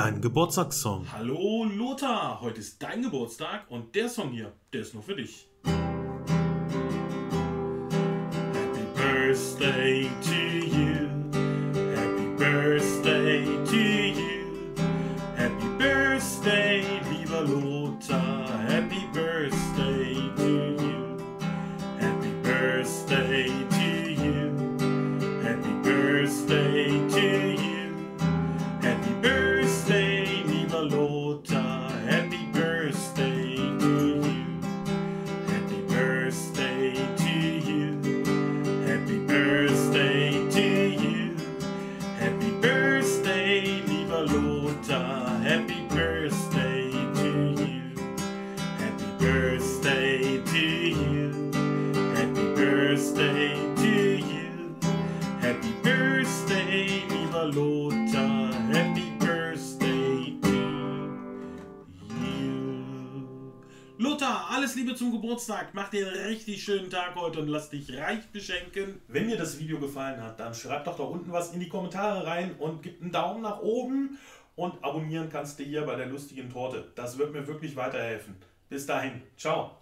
dein Geburtstagssong. Hallo Lothar, heute ist dein Geburtstag und der Song hier, der ist nur für dich. Happy Birthday to you, Happy Birthday to you, Happy Birthday, lieber Lothar, Happy Birthday to you, Happy Birthday to you, Happy Birthday to you, Happy Birthday, lieber Lothar, Happy Birthday to you, Happy Birthday to you, Happy Birthday to you, Happy Birthday, lieber Lothar, Happy Birthday to you, Happy Birthday to you, Happy Birthday to you, Happy Birthday, lieber Lothar, Happy Birthday to you. Lothar, alles Liebe zum Geburtstag. Mach dir einen richtig schönen Tag heute und lass dich reich beschenken. Wenn dir das Video gefallen hat, dann schreib doch da unten was in die Kommentare rein und gib einen Daumen nach oben und abonnieren kannst du hier bei der lustigen Torte. Das wird mir wirklich weiterhelfen. Bis dahin, ciao.